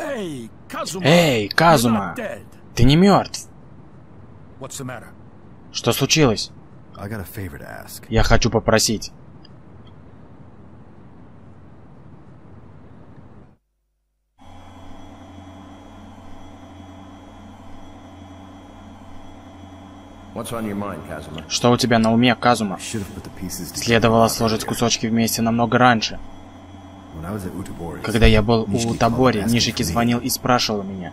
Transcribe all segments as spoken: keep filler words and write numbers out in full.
Эй, Казума! Ты не мертв. Что случилось? Я хочу попросить. Что у тебя на уме, Казума? Следовало сложить кусочки вместе намного раньше. Когда я был у Утабори, Нишики звонил и спрашивал меня.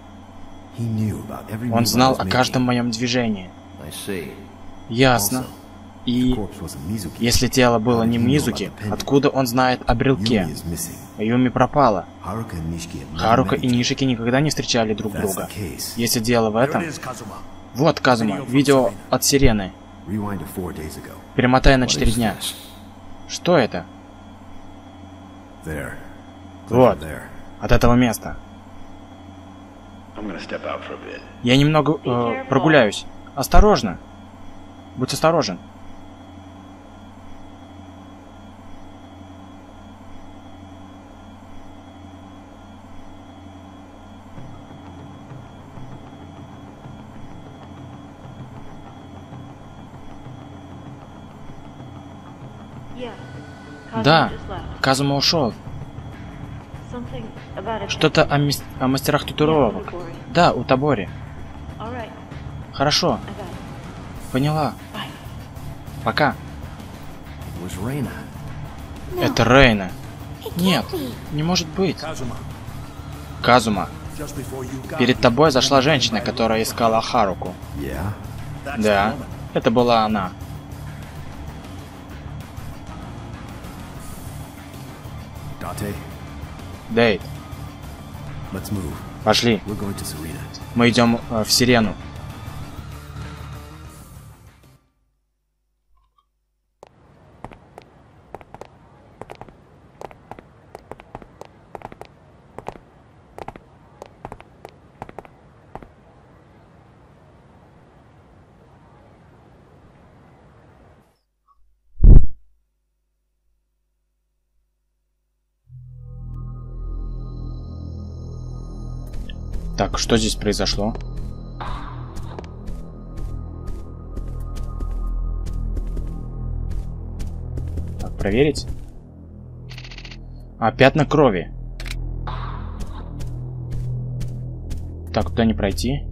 Он знал о каждом моем движении. Ясно. И если тело было не Мизуки, откуда он знает о брелке? Юми пропала. Харука и Нишики никогда не встречали друг друга. Если дело в этом... Вот, Казума, видео от Сирены. Перемотай на четыре дня. Что это? Вот, от этого места. Я немного э, прогуляюсь. Осторожно. Будь осторожен. Да, Казума ушел. Что-то о, мис... о мастерах татуировок. Да, у Табори. Хорошо. Поняла. Пока. Это Рейна. Нет, не может быть. Казума. Перед тобой зашла женщина, которая искала Харуку. Да, это была она. Дейт. Пошли. Мы идем э, в Сирену. Так, что здесь произошло? Так, проверить. А, пятна крови. Так, туда не пройти.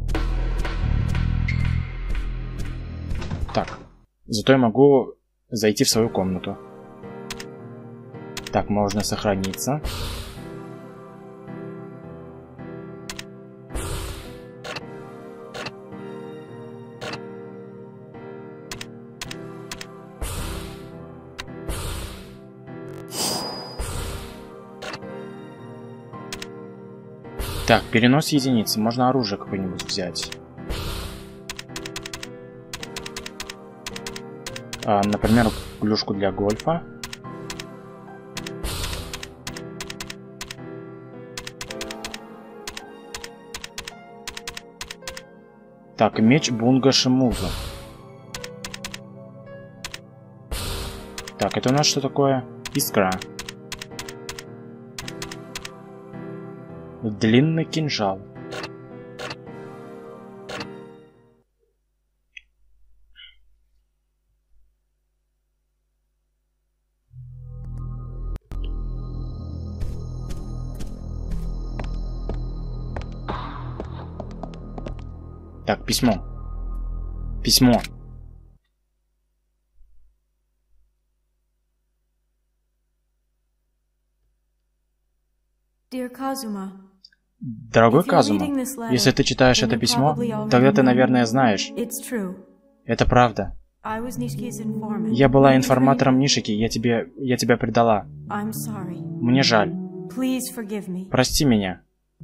Так, зато я могу зайти в свою комнату. Так, можно сохраниться. Так, перенос единицы. Можно оружие какое-нибудь взять. А, например, клюшку для гольфа. Так, меч Бунга Шимузу. Так, это у нас что такое? Искра. Длинный кинжал. Так, письмо. Письмо. Dear Kazuma. Дорогой Казума, если ты читаешь это письмо, тогда ты, наверное, знаешь. Это правда. Я была информатором Нишики, я тебе... я тебя предала. Мне жаль. Прости меня.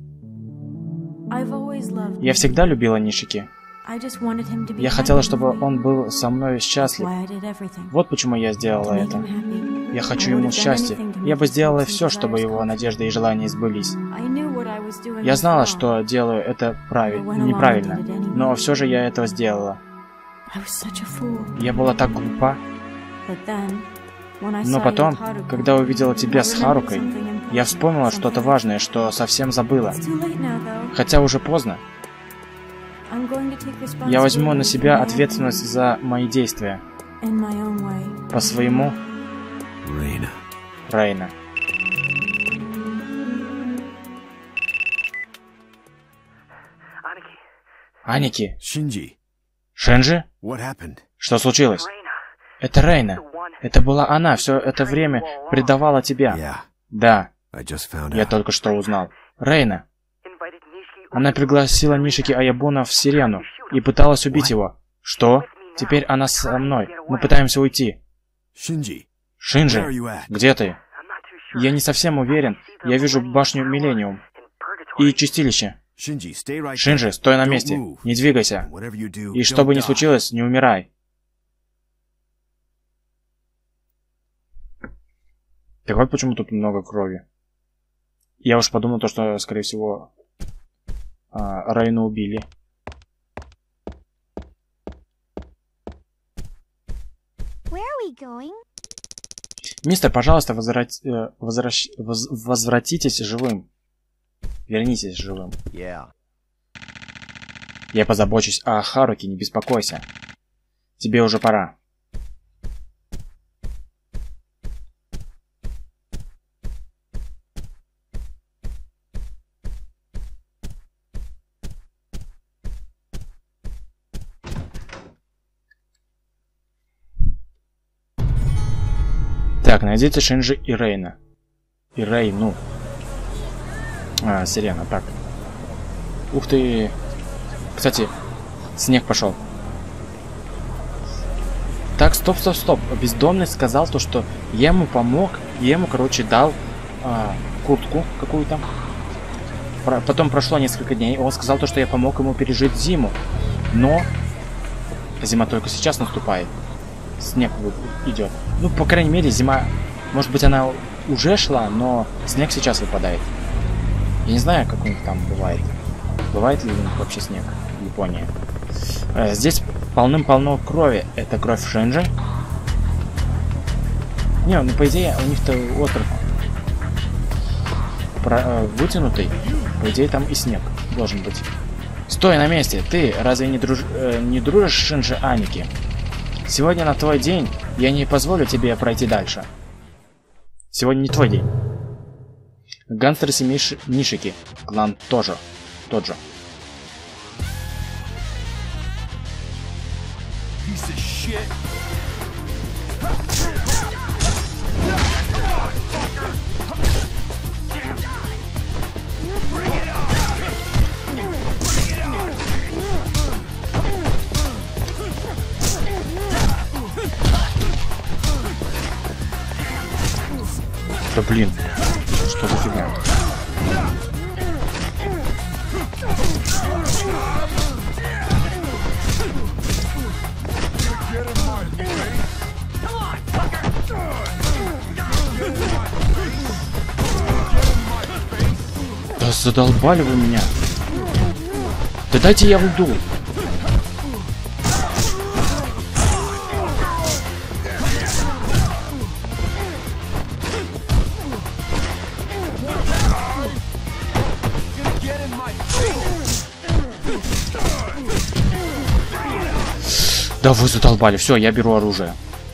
Я всегда любила Нишики. Я хотела, чтобы он был со мной счастлив. Вот почему я сделала это. Я хочу ему счастья. Я бы сделала все, чтобы его надежды и желания сбылись. Я знала, что делаю это правильно, неправильно, но все же я этого сделала. Я была так глупа. Но потом, когда увидела тебя с Харукой, Я вспомнила что-то важное, что совсем забыла. Хотя уже поздно. Я возьму на себя ответственность за мои действия. По своему. Рейна. Аники. Шинджи? Что случилось? Это Рейна. Это была она, все это время предавала тебя. Да. Я только что узнал. Рейна. Она пригласила Нишики Аябуна в Сирену и пыталась убить его. Что? Теперь она со мной. Мы пытаемся уйти. Шинджи, где ты? Я не совсем уверен. Я вижу башню Миллениум и чистилище. Шинджи, стой на месте. Не двигайся. И что бы ни случилось, не умирай. Так вот почему тут много крови. Я уж подумал, то, что, скорее всего, а, Рейну убили. Мистер, пожалуйста, возврат... возвращ... воз... возвратитесь живым. Вернитесь живым. Yeah. Я позабочусь о Харуки, не беспокойся. Тебе уже пора. Так, найдите Шинджи и Рейна. И Рейну. А, Сирена, так. Ух ты. Кстати, снег пошел. Так, стоп, стоп, стоп. Бездомный сказал то, что я ему помог. Я ему, короче, дал а, куртку какую-то. Про потом прошло несколько дней. Он сказал то, что я помог ему пережить зиму. Но зима только сейчас наступает. Снег идет. Ну, по крайней мере, зима... Может быть, она уже шла, но снег сейчас выпадает. Я не знаю, как у них там бывает. Бывает ли у них вообще снег в Японии? Э, здесь полным-полно крови. Это кровь Шинджи. Не, ну, по идее, у них-то остров про, э, вытянутый. По идее, там и снег должен быть. Стой на месте! Ты разве не, друж... э, не дружишь с Шинджи Аники? Сегодня на твой день. Я не позволю тебе пройти дальше. Сегодня не твой день. Гангстеры семьи Нишики. Клан тоже. Тот же. Да блин, что за фигня? Да задолбали вы меня. Да дайте я уйду. Да вы задолбали. Все, я беру оружие.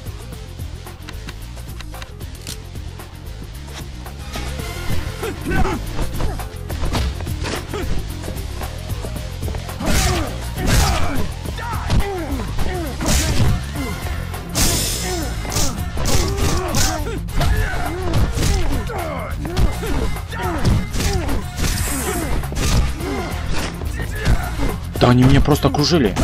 Да они меня просто окружили.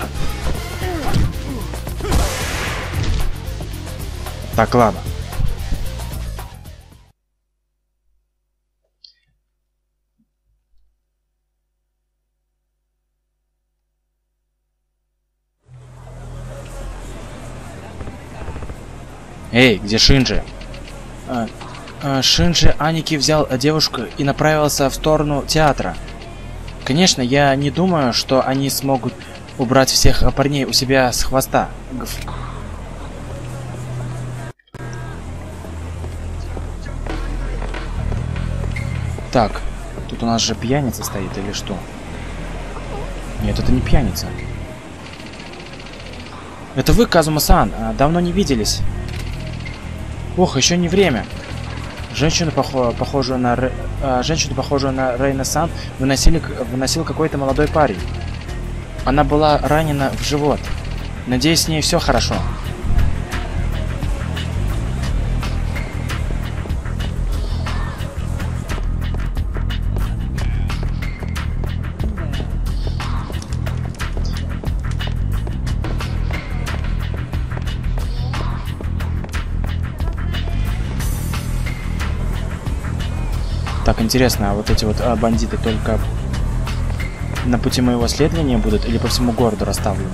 Так, ладно. Эй, где Шинджи? А, а, Шинджи Аники взял девушку и направился в сторону театра. Конечно, я не думаю, что они смогут убрать всех парней у себя с хвоста. Гф. Так, тут у нас же пьяница стоит или что? Нет, это не пьяница. Это вы, Казума-сан? Давно не виделись. Ох, еще не время. Женщину, похо похожую на Ре... а, женщину, похожую на Рейна-сан, выносили... выносил какой-то молодой парень. Она была ранена в живот. Надеюсь, с ней все хорошо. Так, интересно, а вот эти вот а, бандиты только на пути моего следования будут или по всему городу расставлены?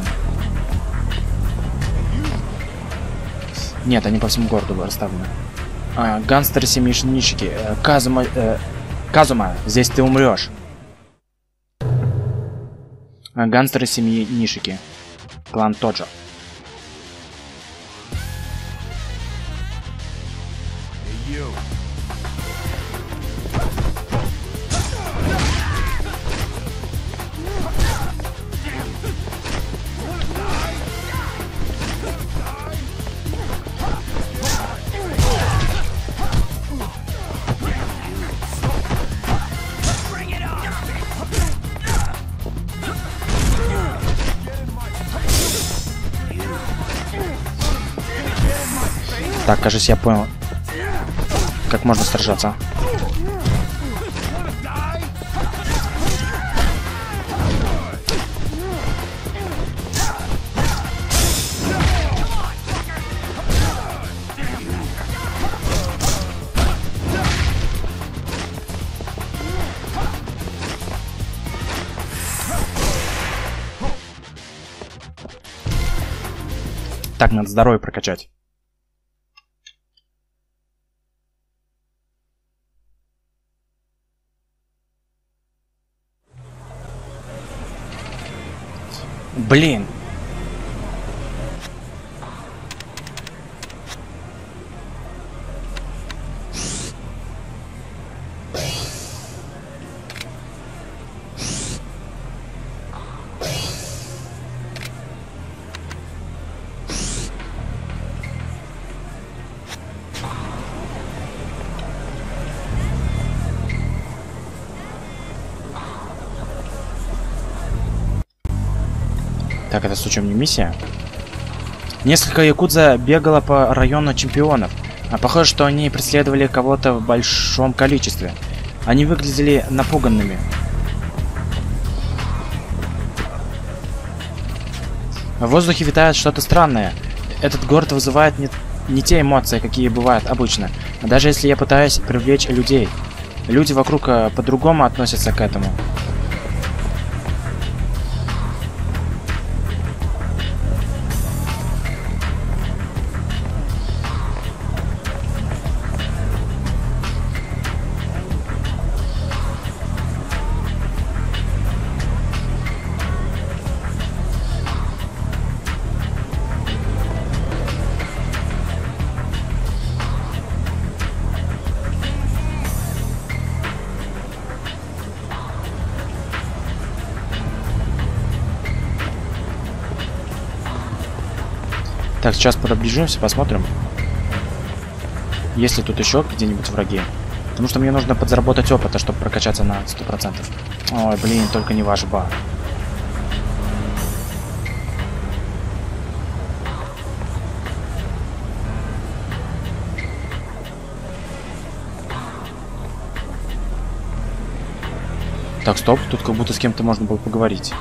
Нет, они по всему городу расставлены. А, гангстеры семьи Нишики. Э, Казума, э, Казума, здесь ты умрешь. А, гангстеры семьи Нишики. Клан Тоджо. Так, кажется, я понял, как можно сражаться. Так, надо здоровье прокачать. Блин. Так, это случайно не миссия? Несколько якудза бегало по району чемпионов. А похоже, что они преследовали кого-то в большом количестве. Они выглядели напуганными. В воздухе витает что-то странное. Этот город вызывает не, не те эмоции, какие бывают обычно. Даже если я пытаюсь привлечь людей. Люди вокруг по-другому относятся к этому. Так, сейчас приближимся, посмотрим, есть ли тут еще где-нибудь враги. Потому что мне нужно подзаработать опыта, чтобы прокачаться на сто процентов. Ой, блин, только не ваш ба. Так, стоп, тут как будто с кем-то можно было поговорить.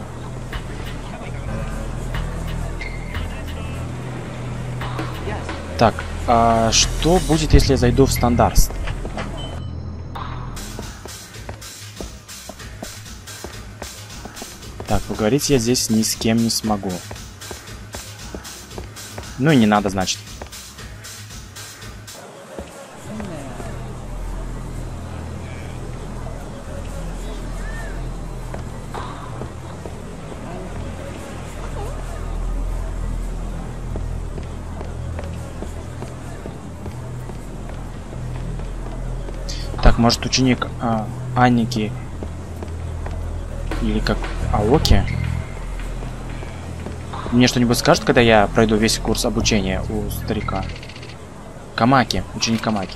Так, а что будет, если я зайду в стандарт? Так, поговорить я здесь ни с кем не смогу. Ну и не надо, значит. может ученик а, Анники или как Аоки мне что-нибудь скажет, когда я пройду весь курс обучения у старика? Камаки, ученик Камаки.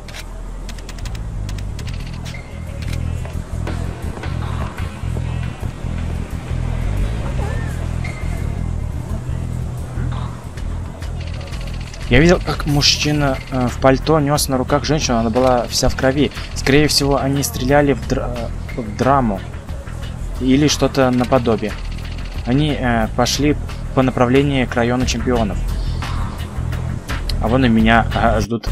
Я видел, как мужчина э, в пальто нес на руках женщину, она была вся в крови. Скорее всего, они стреляли в, др э, в драму или что-то наподобие. Они э, пошли по направлению к району чемпионов. А вон и меня э, ждут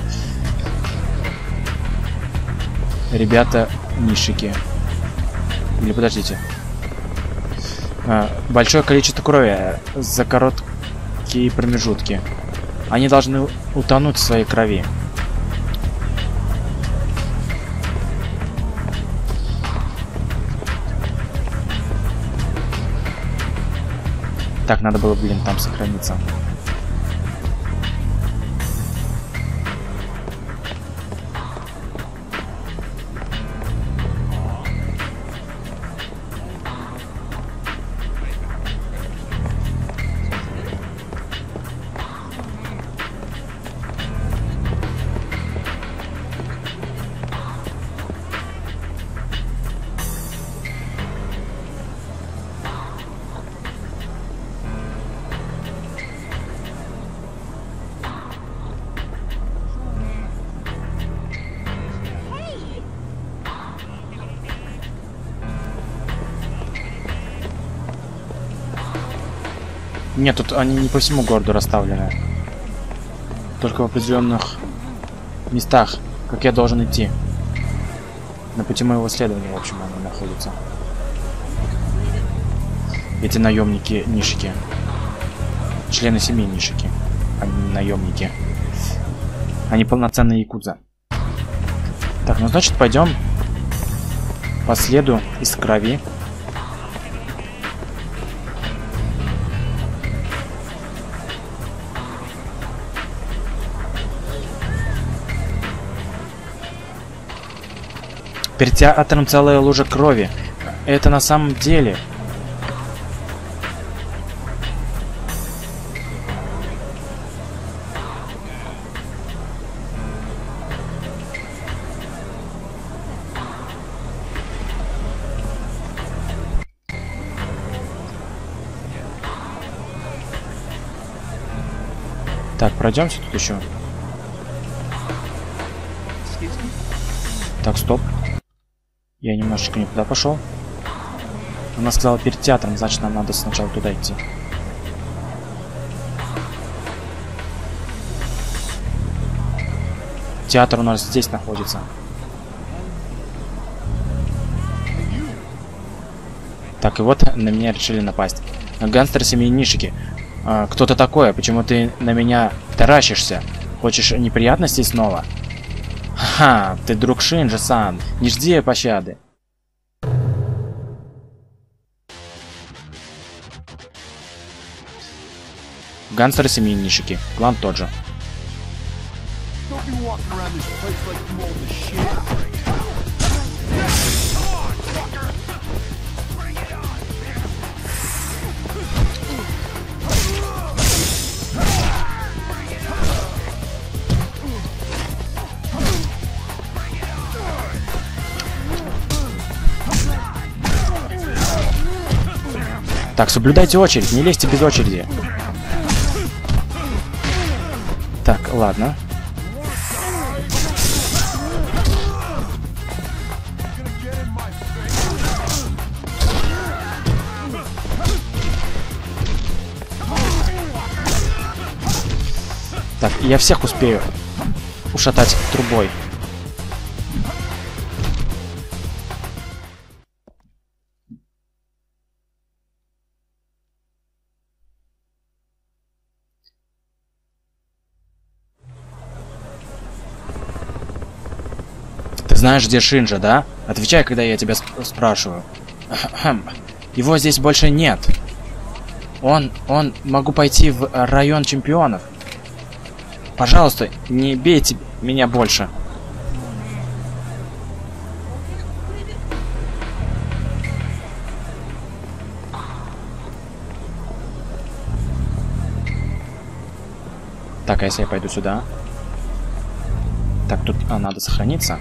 ребята-нишики. Или подождите. Э, большое количество крови за короткие промежутки. Они должны утонуть в своей крови. Так, надо было, блин, там сохраниться. Нет, тут они не по всему городу расставлены. Только в определенных местах, как я должен идти. На пути моего следования, в общем, они находятся. Эти наемники-нишики. Члены семьи нишики. Они не наемники. Они полноценные якудза. Так, ну значит, пойдем по следу из крови. Перед театром целая лужа крови. Это на самом деле. Так, пройдемся тут еще. Так, стоп. Я немножечко не туда пошел. Она сказала перед театром, значит нам надо сначала туда идти. Театр у нас здесь находится. Так, и вот на меня решили напасть. Гангстер семьи Нишики. А, кто-то такое? Почему ты на меня таращишься? Хочешь неприятностей снова? Ха, ты друг Шинджи-сан. Не жди пощады. Гангстеры семьи Нишики. Клан тот же. Так, соблюдайте очередь, не лезьте без очереди. Так, ладно. Так, я всех успею ушатать трубой. Знаешь, где Шинджи, да? Отвечай, когда я тебя сп спрашиваю. Его здесь больше нет. Он, он, могу пойти в район чемпионов. Пожалуйста, не бейте меня больше. Так, а если я пойду сюда? Так, тут а, надо сохраниться.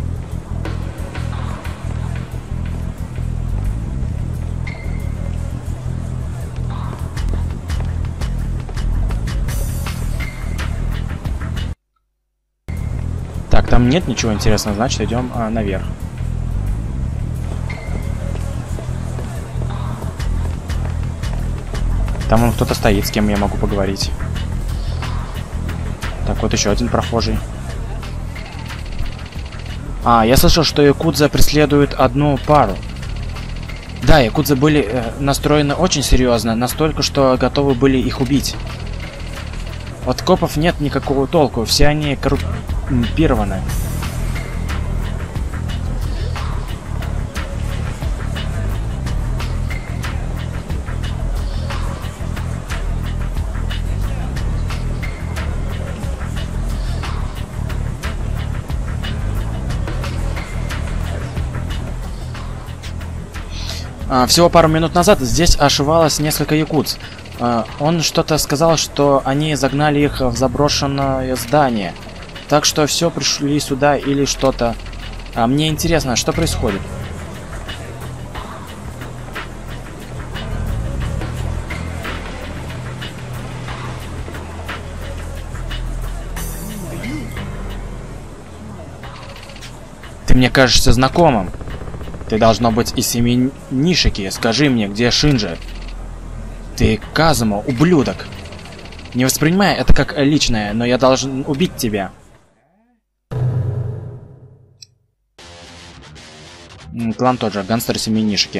Так, там нет ничего интересного, значит, идем а, наверх. Там вон кто-то стоит, с кем я могу поговорить. Так, вот еще один прохожий. А, я слышал, что якудза преследуют одну пару. Да, якудзы были э, настроены очень серьезно, настолько, что готовы были их убить. От копов нет никакого толку, все они коррумпированы. Всего пару минут назад здесь ошивалось несколько якудз. Он что-то сказал, что они загнали их в заброшенное здание. Так что все пришли сюда или что-то. А мне интересно, что происходит. Ты мне кажешься знакомым. Ты должно быть из семьи Нишики. Скажи мне, где Шинджи? Ты Казумо, ублюдок. Не воспринимай это как личное, но я должен убить тебя. Клан тот же, гангстер семьи Нишики.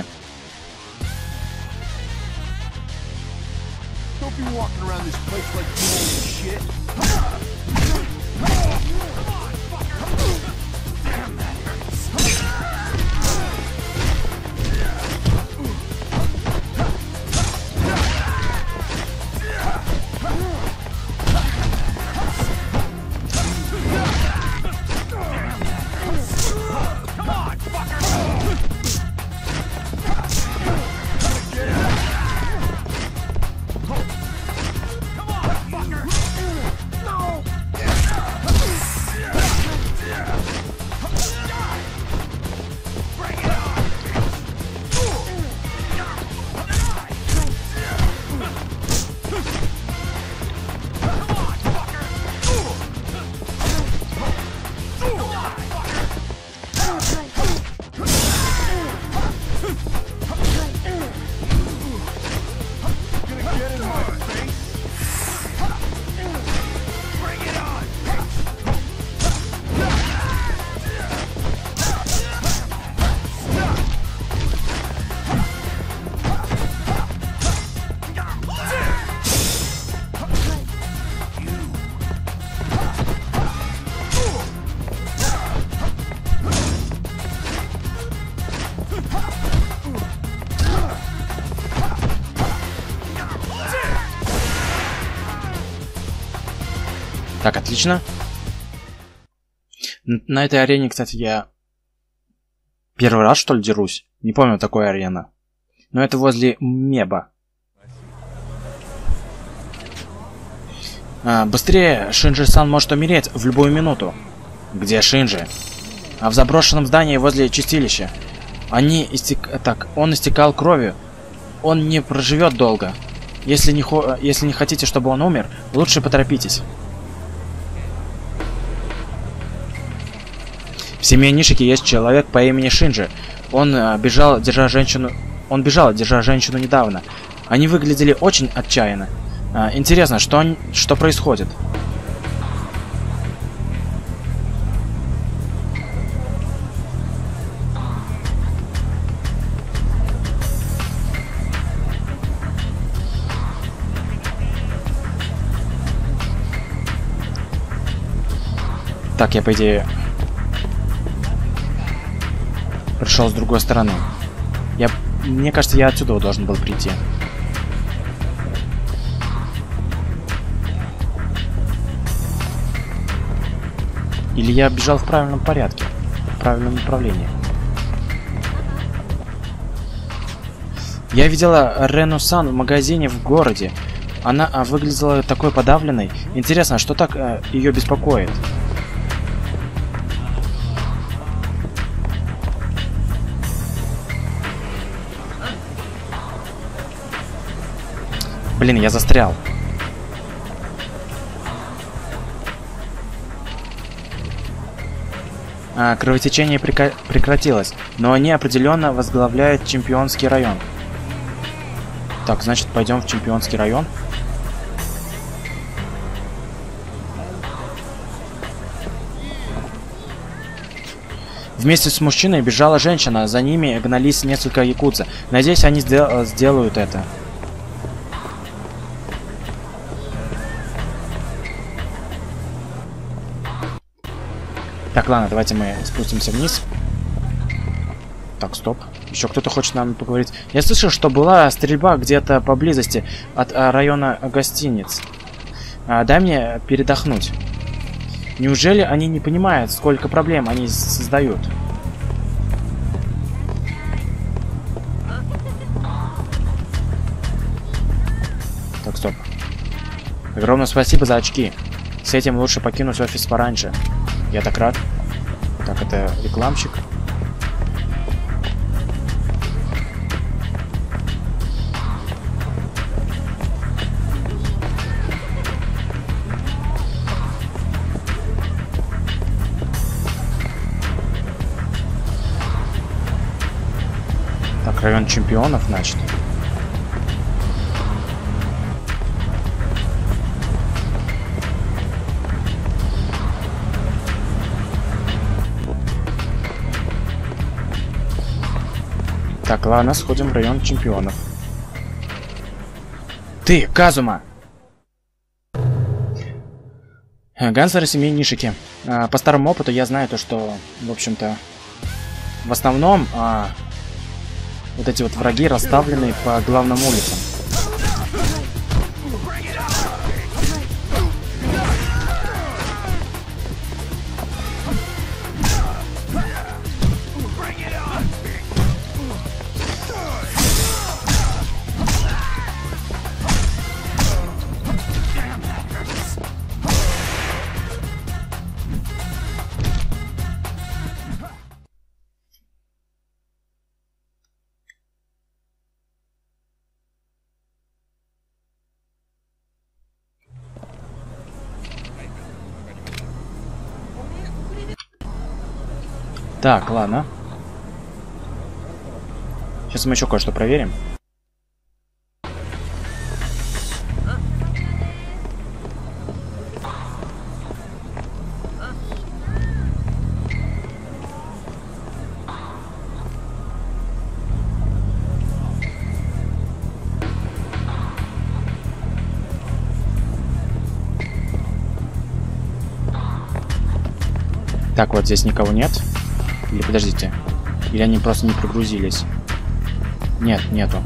Так, отлично. На этой арене, кстати, я первый раз, что ли, дерусь. Не помню такой арены. Но это возле Меба. А, быстрее, Шинджи-сан может умереть в любую минуту. Где Шинджи? А в заброшенном здании возле чистилища. Они истек... Так, он истекал кровью. Он не проживет долго. Если не, хо... Если не хотите, чтобы он умер, лучше поторопитесь. В семье Нишики есть человек по имени Шинджи. Он э, бежал, держа женщину... Он бежал, держа женщину недавно. Они выглядели очень отчаянно. Э, интересно, что, он... что происходит? Так, я, по идее, пришел с другой стороны. Я, мне кажется, я отсюда должен был прийти. Или я бежал в правильном порядке, в правильном направлении. Я видела Рену-сан в магазине в городе. Она а, выглядела такой подавленной. Интересно, что так а, ее беспокоит? Блин, я застрял. А, кровотечение прека- прекратилось, но они определенно возглавляют чемпионский район. Так, значит, пойдем в чемпионский район. Вместе с мужчиной бежала женщина, за ними гнались несколько якудза. Надеюсь, они сдел- сделают это. Так, ладно, давайте мы спустимся вниз. Так, стоп. Еще кто-то хочет нам поговорить. Я слышал, что была стрельба где-то поблизости от а, района гостиниц. А, дай мне передохнуть. Неужели они не понимают, сколько проблем они создают? Так, стоп. Огромное спасибо за очки. С этим лучше покинуть офис пораньше. Я так рад. Так, это рекламщик. Так, район чемпионов, значит. Так, ладно, сходим в район чемпионов. Ты, Казума! Гансер семьи Нишики. А, по старому опыту я знаю то, что, в общем-то, в основном а, вот эти вот враги расставлены по главным улицам. Так, ладно. Сейчас мы еще кое-что проверим. Так, вот здесь никого нет. Или подождите. Или они просто не прогрузились? Нет, нету.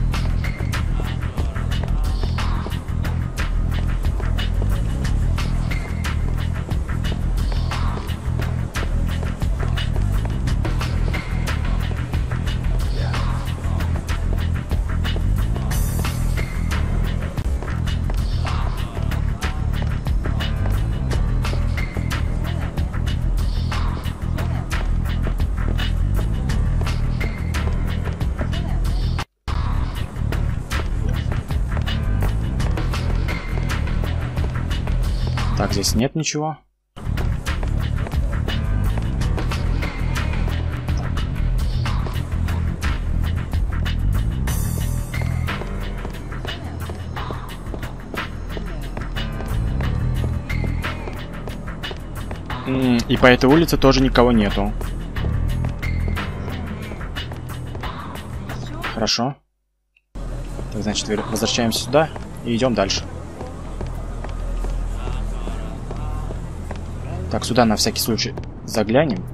Так, здесь нет ничего. И по этой улице тоже никого нету. Хорошо. Так, значит, возвращаемся сюда и идем дальше. Так, сюда на всякий случай заглянем.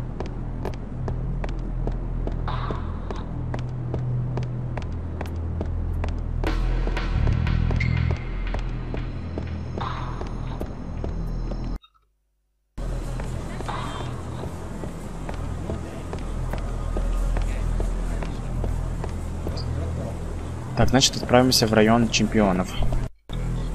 Так, значит, отправимся в район чемпионов.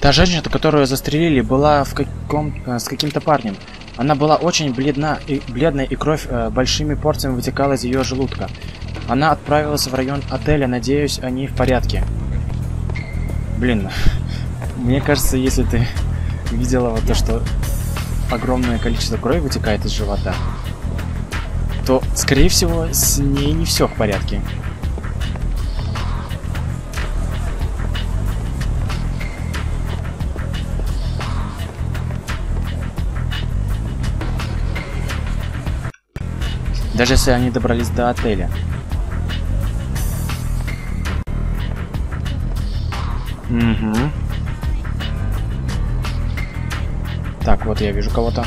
Та женщина, которую застрелили, была в каком с каким-то парнем. Она была очень бледна и бледная, и кровь э, большими порциями вытекала из ее желудка. Она отправилась в район отеля, надеюсь, они в порядке. Блин, мне кажется, если ты видела вот то, что огромное количество крови вытекает из живота, то, скорее всего, с ней не все в порядке. Даже если они добрались до отеля. Угу. Так, вот я вижу кого-то.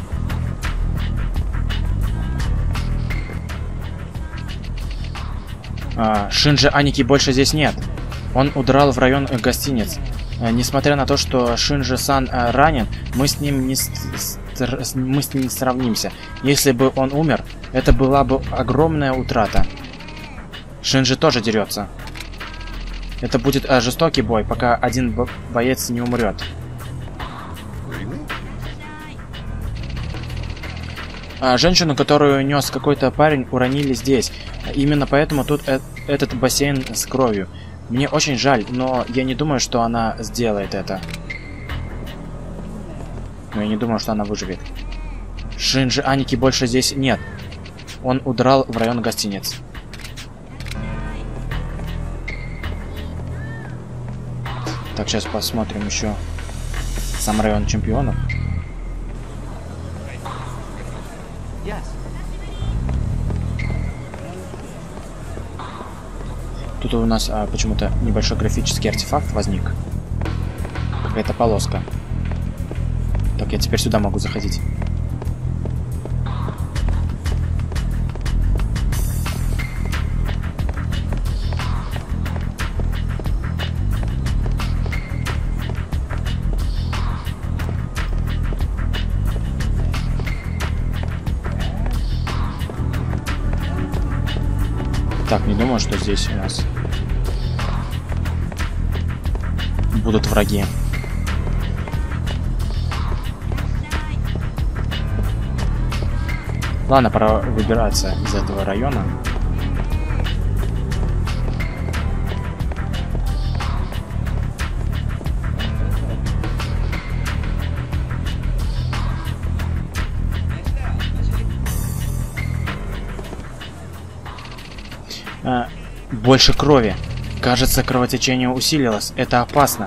А, Шинджи Аники больше здесь нет. Он удрал в район э, гостиниц. А, несмотря на то, что Шинджи-сан а, ранен, мы с ним не с мы с ним не сравнимся. Если бы он умер, это была бы огромная утрата. Шинджи тоже дерется. Это будет а, жестокий бой, пока один бо боец не умрет. А, женщину, которую нес какой-то парень, уронили здесь. Именно поэтому тут э этот бассейн с кровью. Мне очень жаль, но я не думаю, что она сделает это. Но я не думаю, что она выживет. Шинджи Аники больше здесь нет. Он удрал в район гостиниц. Так, сейчас посмотрим еще сам район чемпионов. Тут у нас а, почему-то небольшой графический артефакт возник. Какая-то полоска. Так, я теперь сюда могу заходить. Так, не думаю, что здесь у нас будут враги. Ладно, пора выбираться из этого района. А, больше крови. Кажется, кровотечение усилилось. Это опасно.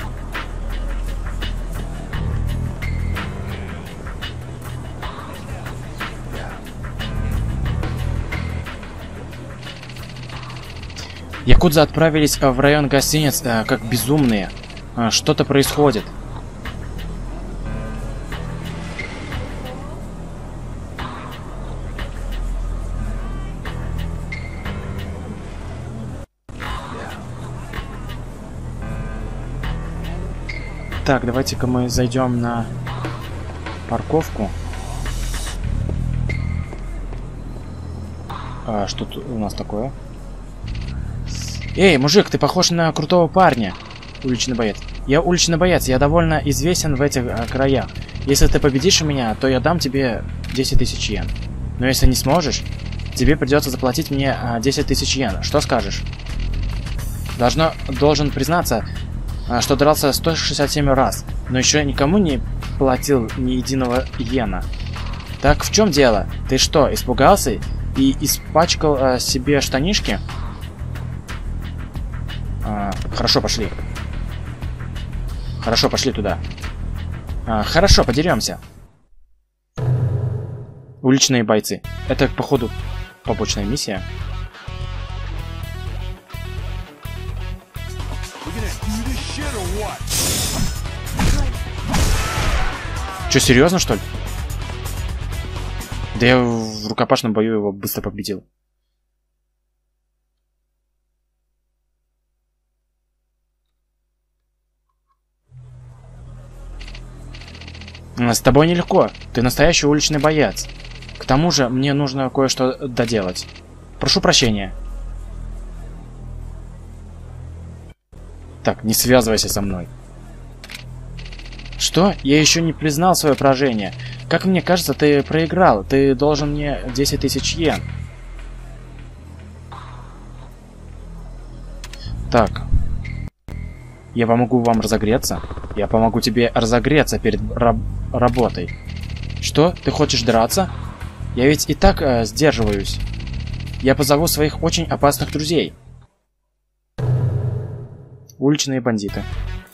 Якудза отправились в район гостиниц э, как безумные. Э, Что-то происходит. Так, давайте-ка мы зайдем на парковку. А, что тут у нас такое? Эй, мужик, ты похож на крутого парня. Уличный боец. Я уличный боец, я довольно известен в этих а, краях. Если ты победишь меня, то я дам тебе десять тысяч йен. Но если не сможешь, тебе придется заплатить мне а, десять тысяч йен. Что скажешь? Должно, должен признаться, а, что дрался сто шестьдесят семь раз, но еще никому не платил ни единого йена. Так в чем дело? Ты что, испугался и испачкал а, себе штанишки? А, хорошо, пошли. Хорошо, пошли туда. А, хорошо, подеремся. Уличные бойцы. Это, походу, побочная миссия. Че, серьезно, что ли? Да я в рукопашном бою его быстро победил. С тобой нелегко. Ты настоящий уличный боец. К тому же, мне нужно кое-что доделать. Прошу прощения. Так, не связывайся со мной. Что? Я еще не признал свое поражение. Как мне кажется, ты проиграл. Ты должен мне десять тысяч йен. Так. Я помогу вам разогреться? Я помогу тебе разогреться перед раб работой. Что? Ты хочешь драться? Я ведь и так э, сдерживаюсь. Я позову своих очень опасных друзей. Уличные бандиты.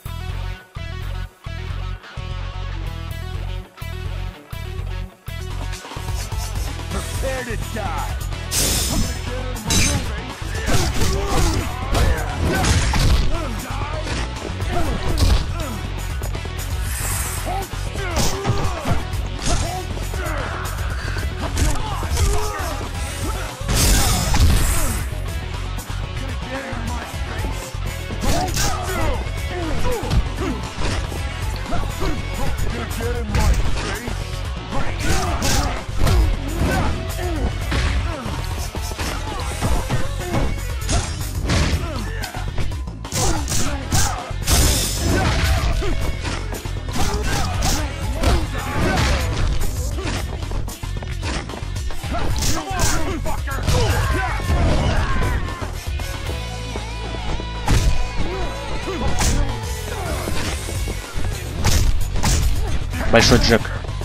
Большой Джек.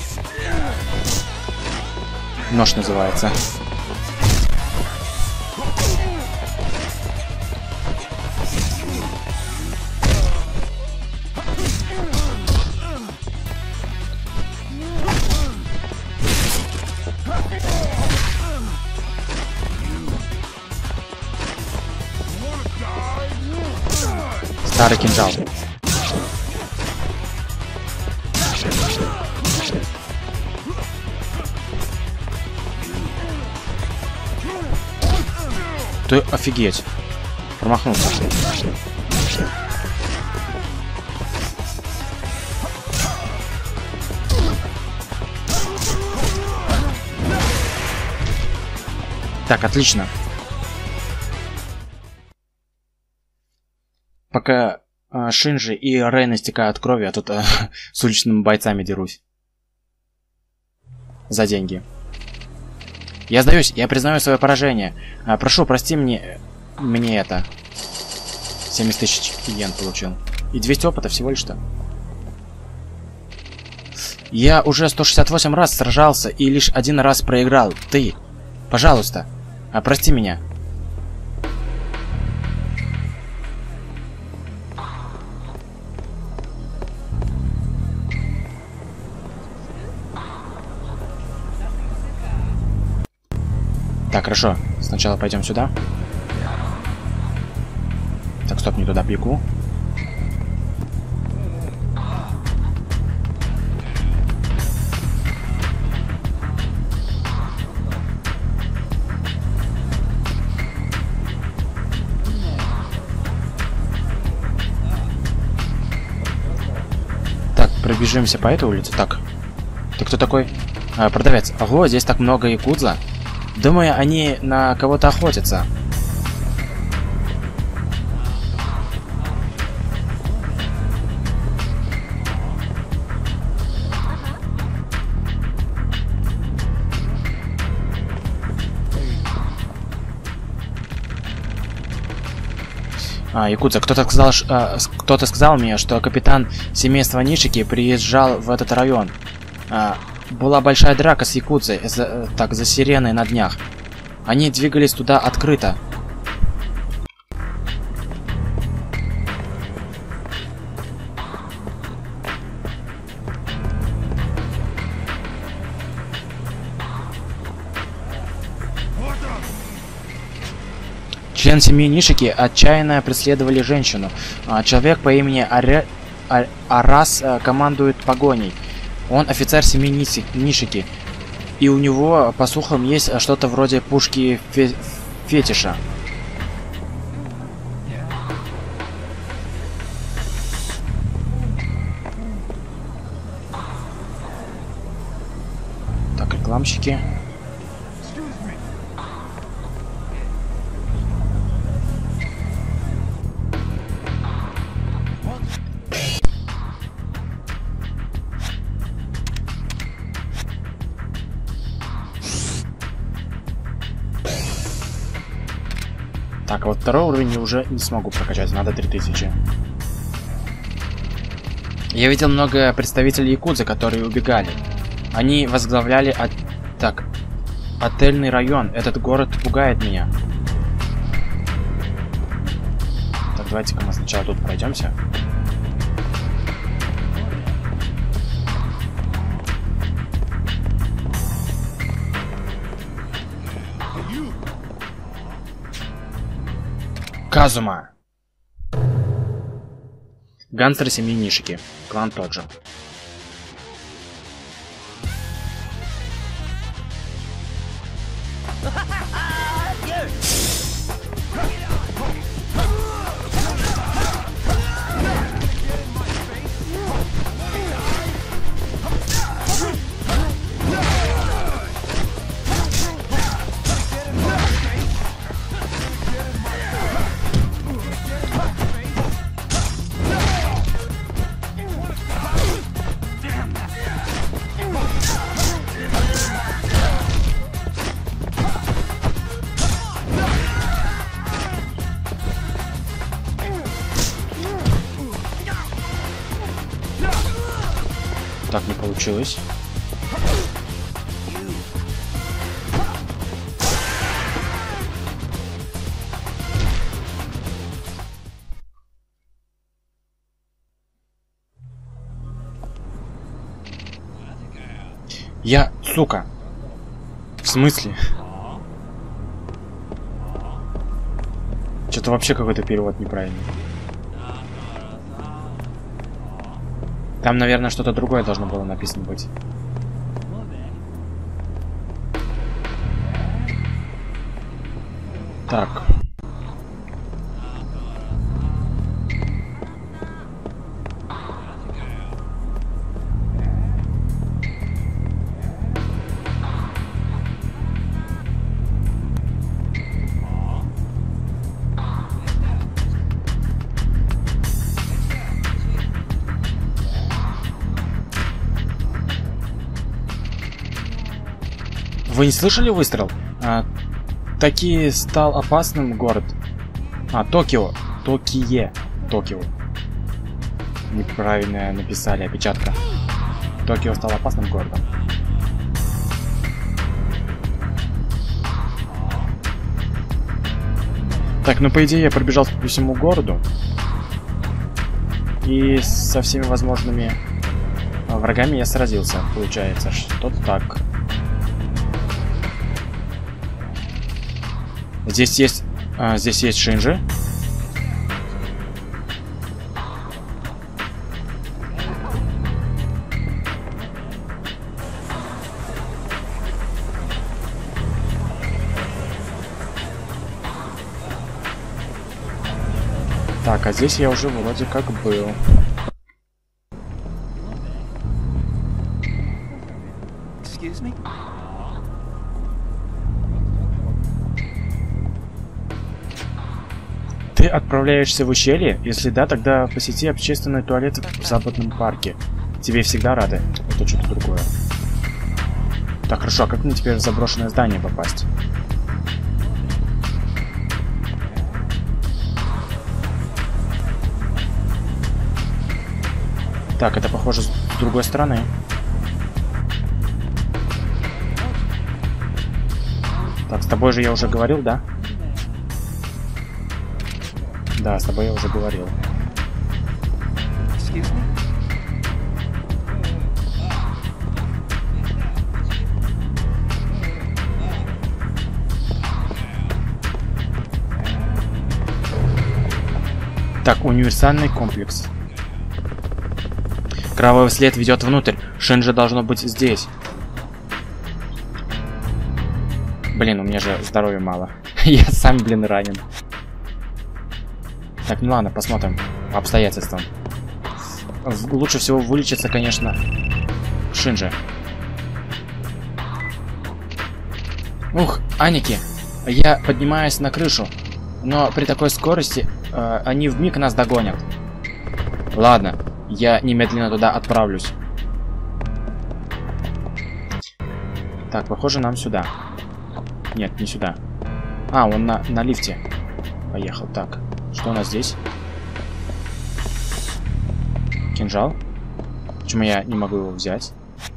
Нож называется. Старый кинжал. Ты офигеть. Промахнулся. Так, отлично. Пока э, Шинджи и Рейн истекают кровью, я тут э, с уличными бойцами дерусь. За деньги. Я сдаюсь, я признаю свое поражение. А, прошу, прости мне, мне это. семьдесят тысяч йен получил. И двести опыта всего лишь-то. Я уже сто шестьдесят восемь раз сражался и лишь один раз проиграл. Ты, пожалуйста, а, прости меня. Так, хорошо. Сначала пойдем сюда. Так, стоп, не туда бегу. Так, пробежимся по этой улице. Так, ты кто такой? А, продавец. Ого, здесь так много якудза. Думаю, они на кого-то охотятся. А, якудза, кто-то сказал, а, кто-то сказал мне, что капитан семейства Нишики приезжал в этот район. А, Была большая драка с якудзой, за, так, за сиреной на днях. Они двигались туда открыто. Член семьи Нишики отчаянно преследовали женщину. Человек по имени Аре... А... Арас командует погоней. Он офицер семьи Нишики. И у него, по слухам, есть что-то вроде пушки фе... фетиша. Так, рекламщики. Так, а вот второй уровень уже не смогу прокачать, надо три тысячи. Я видел много представителей якудзы, которые убегали. Они возглавляли от... Так, отельный район. Этот город пугает меня. Так, давайте-ка мы сначала тут пройдемся. Казума! Гангстер семьи Нишики. Клан тот же. Так, не получилось. Я, сука. В смысле? Что-то вообще какой-то перевод неправильный. Там, наверное, что-то другое должно было написано быть. Так. Вы не слышали выстрел? А, таки стал опасным город. А, Токио. Токие. Токио. Неправильно написали, опечатка. Токио стал опасным городом. Так, ну по идее я пробежал по всему городу. И со всеми возможными врагами я сразился, получается. Что-то так. Здесь есть... А, здесь есть Шинджи. Так, а здесь я уже вроде как был. Excuse me? Ты отправляешься в ущелье? Если да, тогда посети общественный туалет в западном парке. Тебе всегда рады. Это что-то другое. Так, хорошо, а как мне теперь в заброшенное здание попасть? Так, это похоже с другой стороны. Так, с тобой же я уже говорил, да? Да, с тобой я уже говорил. Так, универсальный комплекс. Кровавый след ведет внутрь. Шинджи должно быть здесь. Блин, у меня же здоровья мало. Я сам, блин, ранен. Так, ну ладно, посмотрим по обстоятельствам. Лучше всего вылечиться, конечно, Шинджи. Ух, Аники, я поднимаюсь на крышу, но при такой скорости э, они вмиг нас догонят. Ладно, я немедленно туда отправлюсь. Так, похоже, нам сюда. Нет, не сюда. А, он на, на лифте. Поехал. Так, что у нас здесь? Кинжал. Почему я не могу его взять?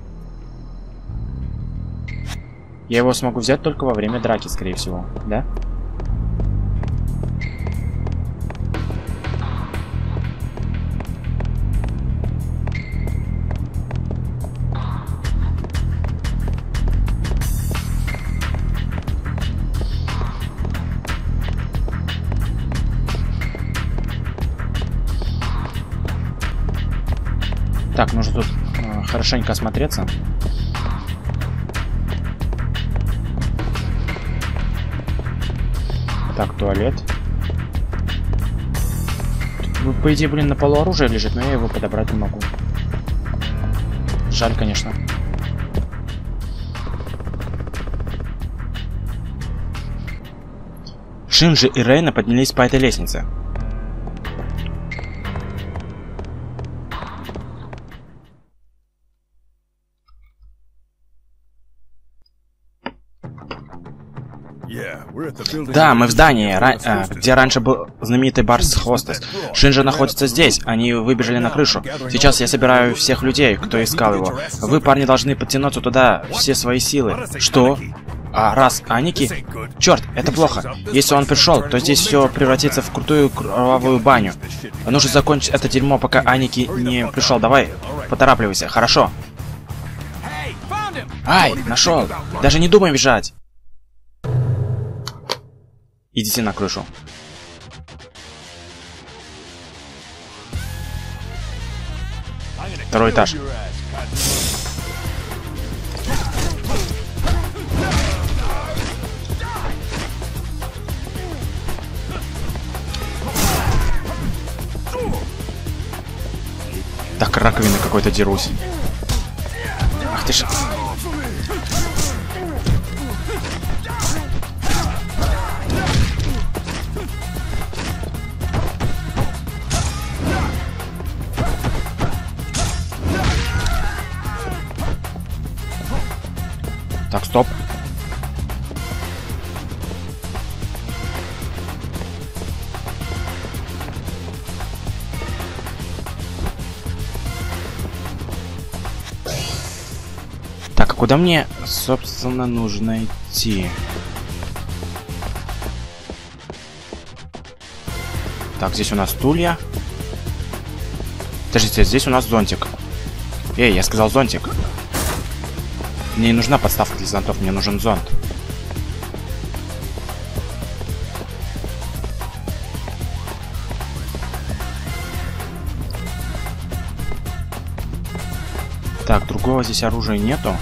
Я его смогу взять только во время драки, скорее всего, да? Так, нужно тут э, хорошенько осмотреться. Так, туалет. Тут, по идее, блин, на полу оружие лежит, но я его подобрать не могу. Жаль, конечно. Шинджи и Рейна поднялись по этой лестнице. Да, мы в здании, ра а, где раньше был знаменитый бар с Хостес. Шинджи находится здесь, они выбежали на крышу. Сейчас я собираю всех людей, кто искал его. Вы, парни, должны подтянуться туда все свои силы. Что? А раз Аники? Черт, это плохо. Если он пришел, то здесь все превратится в крутую кровавую баню. Нужно закончить это дерьмо, пока Аники не пришел. Давай, поторапливайся, хорошо. Ай, нашел. Даже не думай бежать. Идите на крышу. Второй этаж. Так, раковины какой-то дерусь. Ах ты ж... Так, стоп. Так, а куда мне, собственно, нужно идти? Так, здесь у нас стулья. Подождите, здесь у нас зонтик. Эй, я сказал зонтик. Мне не нужна подставка для зонтов, мне нужен зонт. Так, другого здесь оружия нету.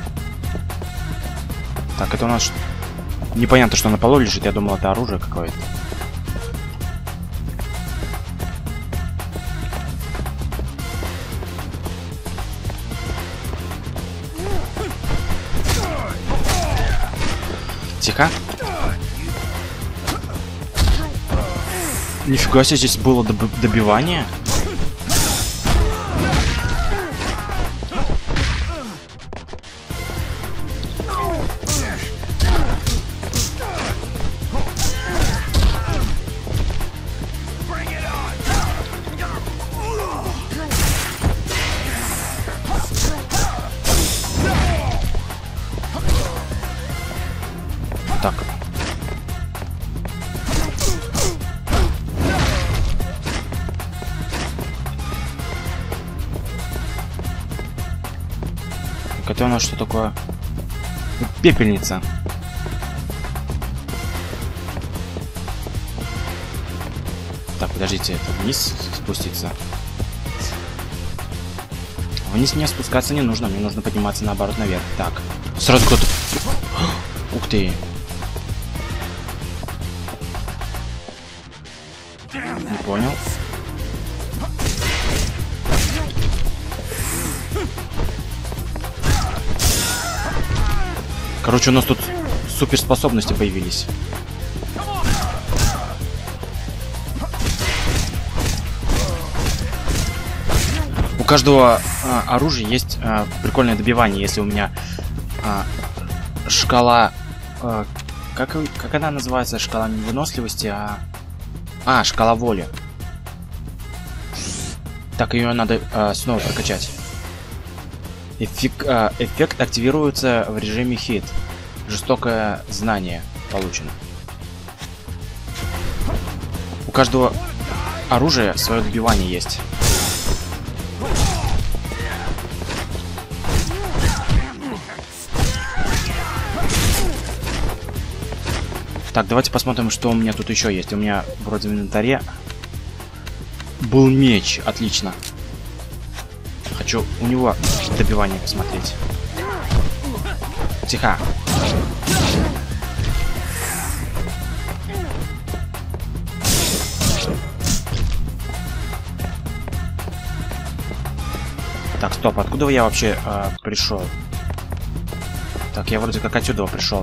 Так, это у нас... Непонятно, что на полу лежит, я думал, это оружие какое-то. Тихо. Нифига себе, здесь было доб добивание. Так. Это у нас что такое? Пепельница. Так, подождите, это вниз спуститься. Вниз мне спускаться не нужно, мне нужно подниматься наоборот наверх. Так, сразу кто-то... Ух ты. Не понял. Короче, у нас тут суперспособности появились. У каждого а, оружия есть а, прикольное добивание. Если у меня а, шкала... А, как, как она называется? Шкала не выносливости, а А, шкала воли. Так, ее надо э, снова прокачать. Эффект, э, эффект активируется в режиме хит. Жестокое знание получено. У каждого оружия свое добивание есть. Так, давайте посмотрим, что у меня тут еще есть. У меня вроде в инвентаре был меч. Отлично. Хочу у него добивание посмотреть. Тихо. Так, стоп, откуда я вообще э, пришел? Так, я вроде как отсюда пришел.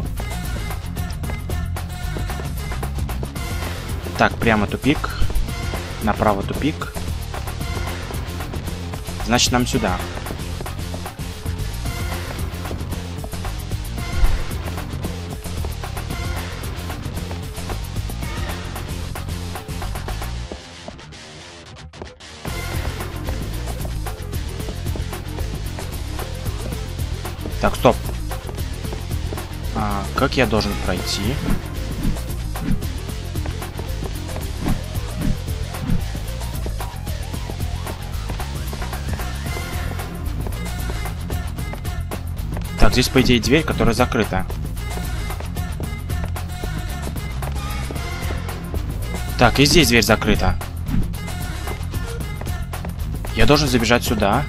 Так, прямо тупик. Направо тупик. Значит, нам сюда. Так, стоп. А, как я должен пройти? Так, здесь, по идее, дверь, которая закрыта. Так, и здесь дверь закрыта. Я должен забежать сюда.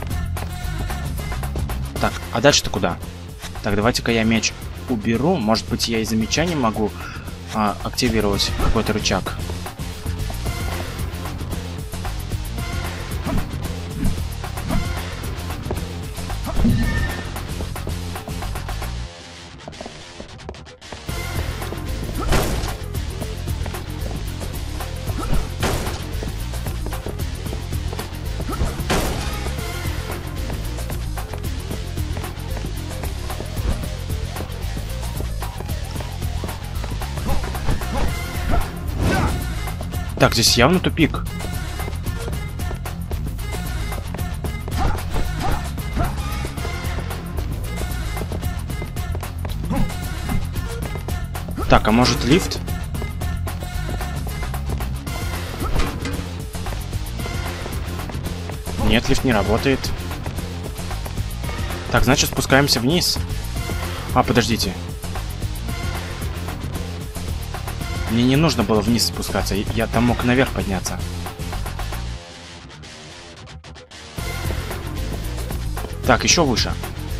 Так, а дальше-то куда? Так, давайте-ка я меч уберу. Может быть, я из-за меча не могу а, активировать какой-то рычаг. Так, здесь явно тупик. Так, а может лифт? Нет, лифт не работает. Так, значит, спускаемся вниз. А, подождите. Мне не нужно было вниз спускаться, я там мог наверх подняться. Так, еще выше.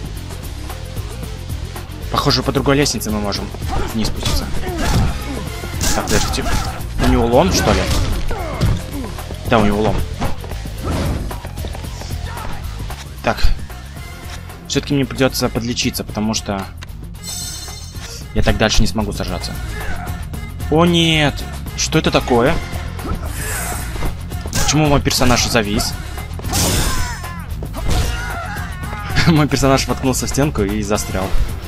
Похоже, по другой лестнице мы можем вниз спуститься. Так, подождите. У него лом, что ли? Да, у него лом. Так. Все-таки мне придется подлечиться, потому что я так дальше не смогу сражаться. О нет! Что это такое? Почему мой персонаж завис? Мой персонаж воткнулся в стенку и застрял.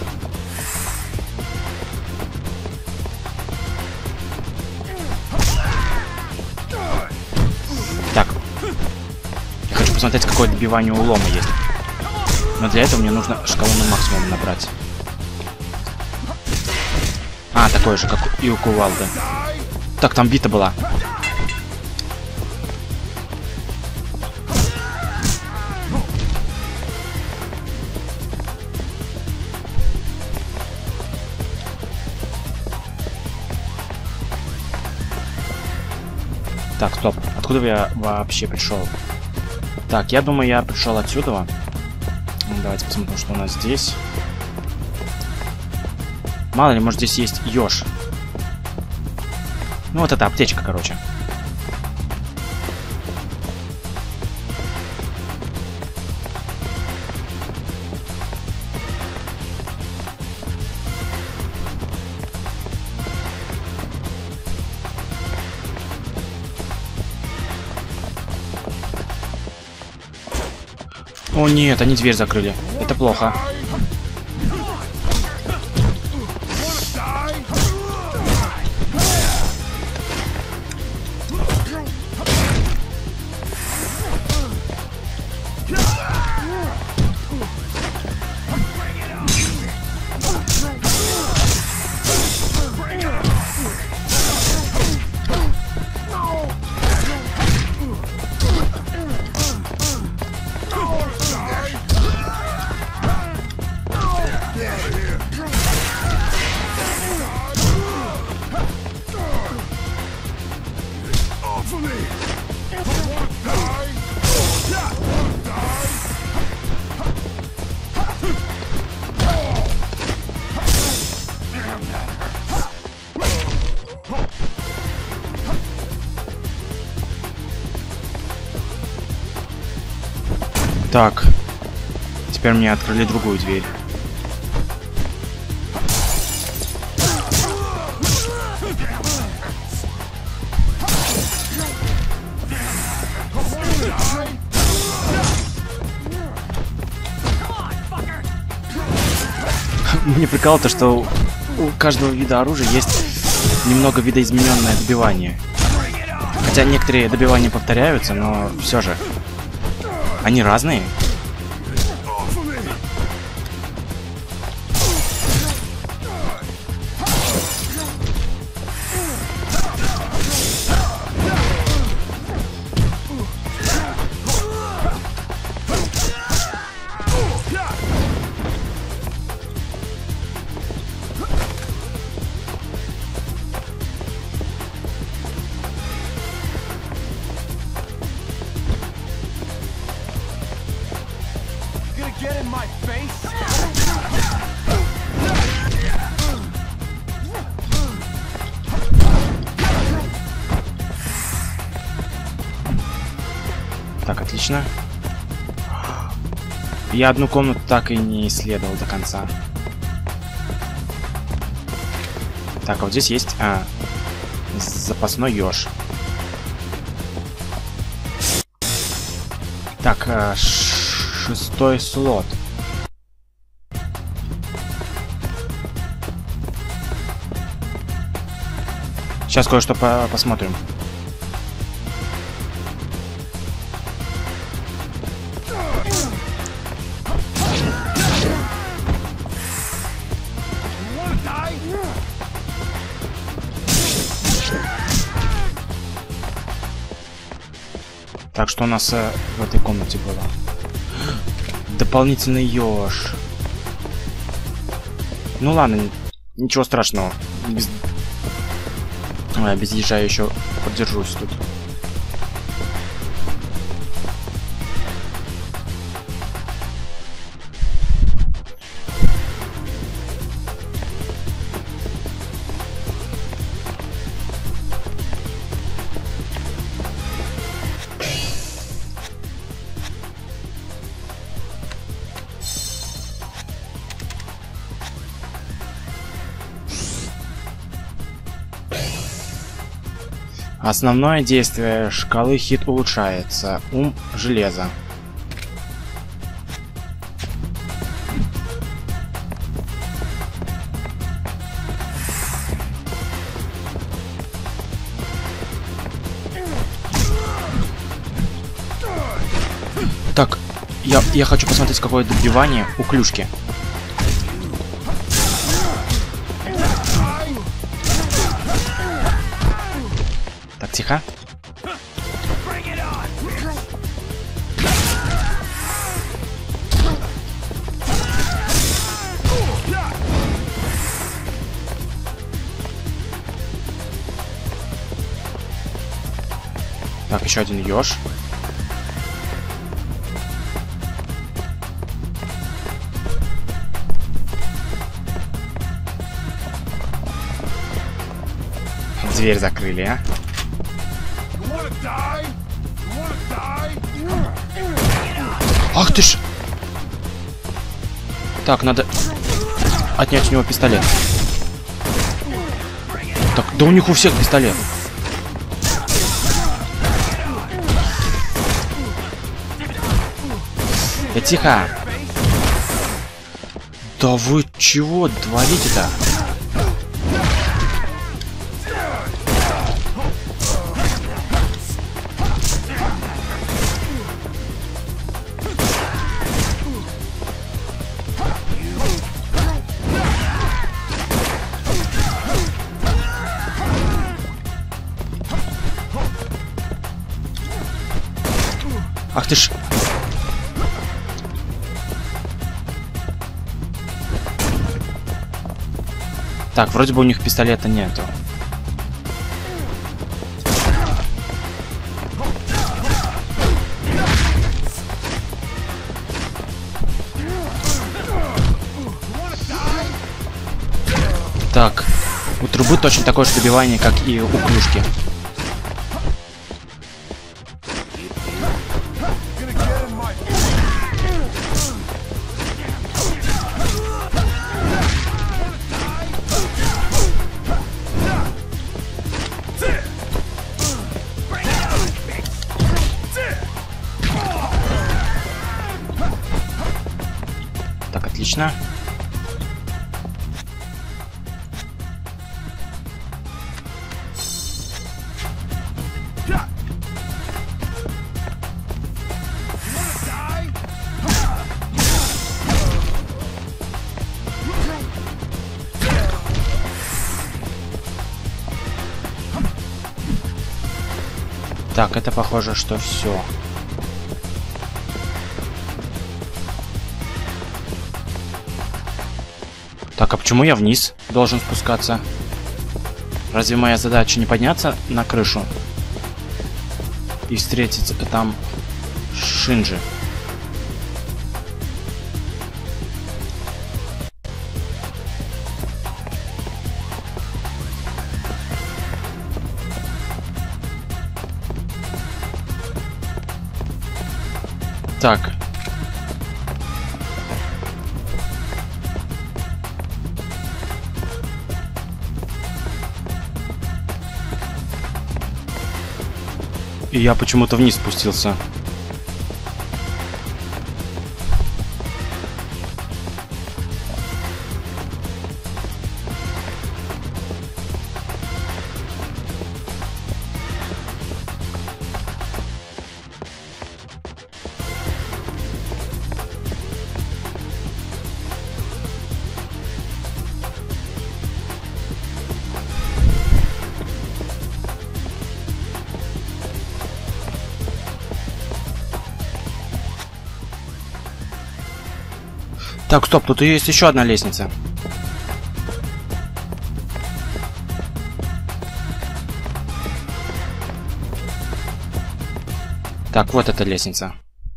Так. Я хочу посмотреть, какое добивание у лома есть. Но для этого мне нужно шкалу на максимум набрать. А, такой же, как и у кувалды. Так, там бита была. Так, стоп. Откуда я вообще пришел? Так, я думаю, я пришел отсюда. Давайте посмотрим, что у нас здесь. Мало ли, может, здесь есть ёж. Ну, вот это аптечка, короче. О нет, они дверь закрыли. Это плохо. Так. Теперь мне открыли другую дверь. Мне прикол то, что у каждого вида оружия есть немного видоизмененное добивание. Хотя некоторые добивания повторяются, но все же они разные. Так, отлично. Я одну комнату так и не исследовал до конца. Так, а вот здесь есть а, запасной еж. Так, а, шестой слот. Сейчас кое-что по посмотрим. Так, что у нас э, в этой комнате было? Дополнительный еж. Ну ладно, ничего страшного. Без, а, без ежа я еще подержусь тут. Основное действие шкалы хит улучшается. Ум — железо. Так, я, я хочу посмотреть, какое добивание у клюшки. Так, тихо. Так, еще один еж. Дверь закрыли, а? Ах ты ж! Так, надо отнять у него пистолет. Так, да у них у всех пистолет. Да тихо! Да вы чего творите-то? Ах ты ж... Так, вроде бы у них пистолета нету. Так, у трубы точно такое же добивание, как и у клюшки. Отлично. Так, это похоже, что все. Так, а почему я вниз должен спускаться? Разве моя задача не подняться на крышу и встретить там Шинджи? Так. И я почему-то вниз спустился. Так, стоп, тут есть еще одна лестница. Так, вот эта лестница.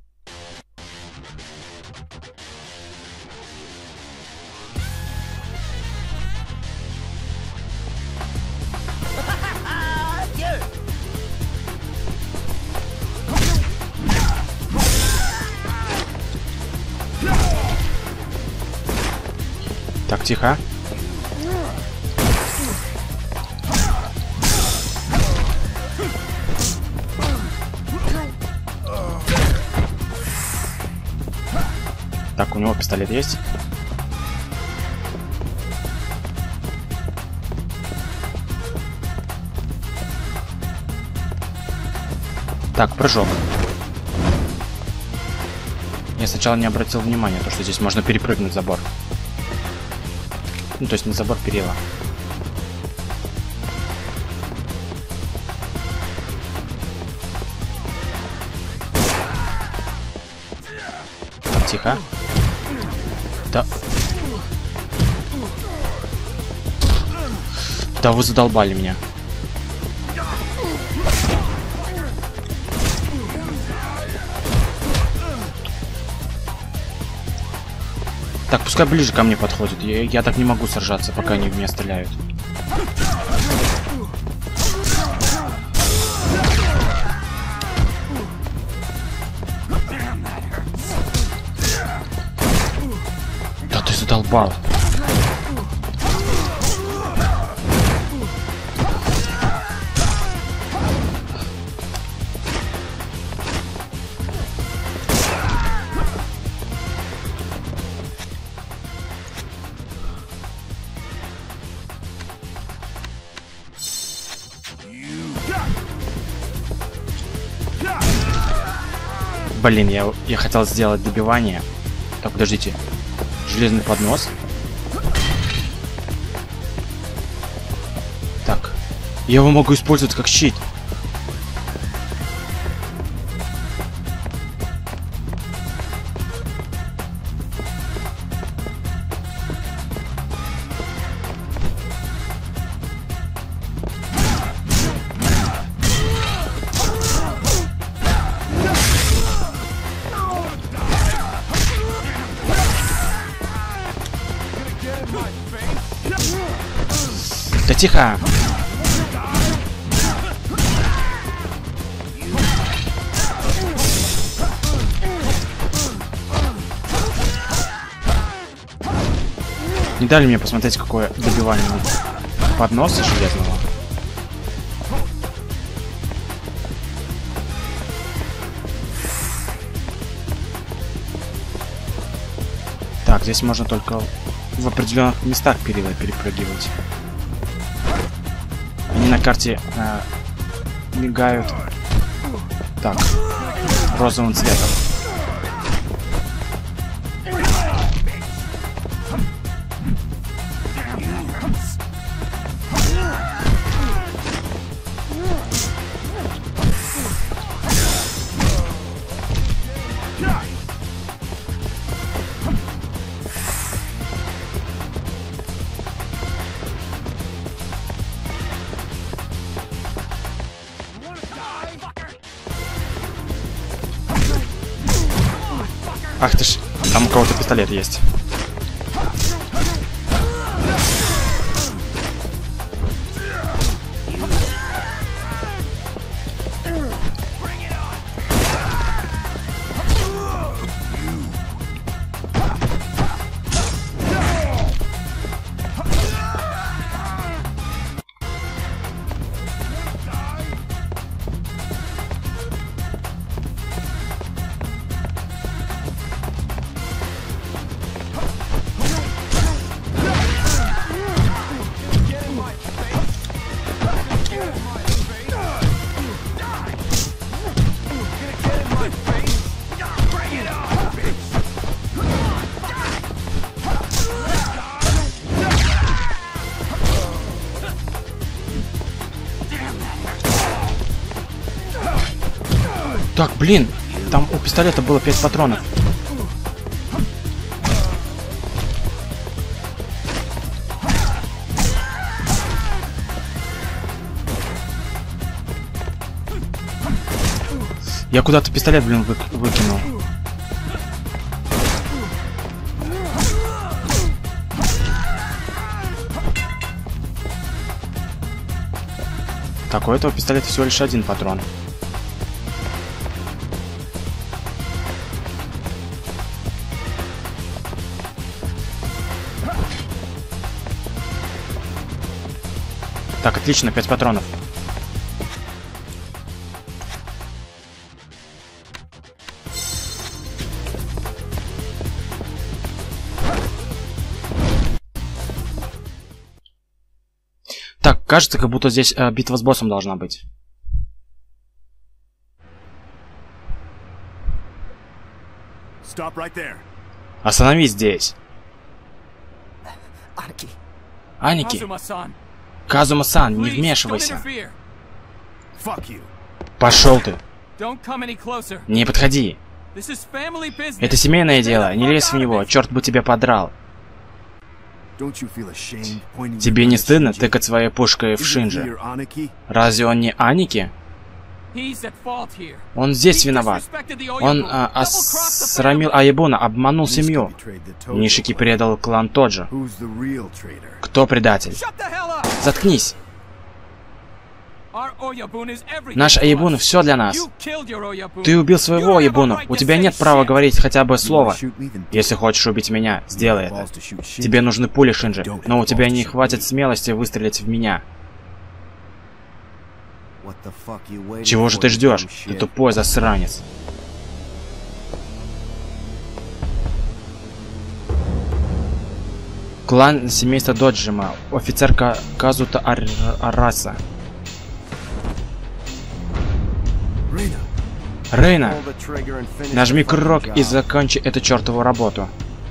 Так, тихо. Так, у него пистолет есть. Так, прыжок. Я сначала не обратил внимания, то, что здесь можно перепрыгнуть забор. Ну, то есть на забор перила. Так, тихо. Да. Да вы задолбали меня. Так, пускай ближе ко мне подходит. Я, я так не могу сражаться, пока они в меня стреляют. Да ты задолбал. Блин, я, я хотел сделать добивание. Так, подождите. Железный поднос. Так. Я его могу использовать как щит. Да тихо! Не дали мне посмотреть, какое добивание подноса железного. Так, здесь можно только в определенных местах перила перепрыгивать. Они на карте э, мигают. Так, розовым цветом. Ах ты ж, там у кого-то пистолет есть. Так, блин, там у пистолета было пять патронов. Я куда-то пистолет, блин, вы выкинул. Так, у этого пистолета всего лишь один патрон. Так, отлично, пять патронов. Так, кажется, как будто здесь э, битва с боссом должна быть. Right, остановись здесь. Аники. Казума-сан, не вмешивайся. Пошел ты. Не подходи. Это семейное дело, не лезь в него, черт бы тебя подрал. Тебе не стыдно тыкать своей пушкой в Шинджи? Разве он не Аники? Он здесь виноват. Он а, осрамил Аебуна, обманул семью. Нишики предал клан Тоджо. Кто предатель? Заткнись. Наш Аебун все для нас. Ты убил своего Аебуна. У тебя нет права говорить хотя бы слово. Если хочешь убить меня, сделай это. Тебе нужны пули, Шинджи, но у тебя не хватит смелости выстрелить в меня. Чего же ты ждешь, ты тупой засранец? Клан семейства Доджима, офицерка Казута Ар Араса. Рейна, нажми курок и закончи эту чертову работу.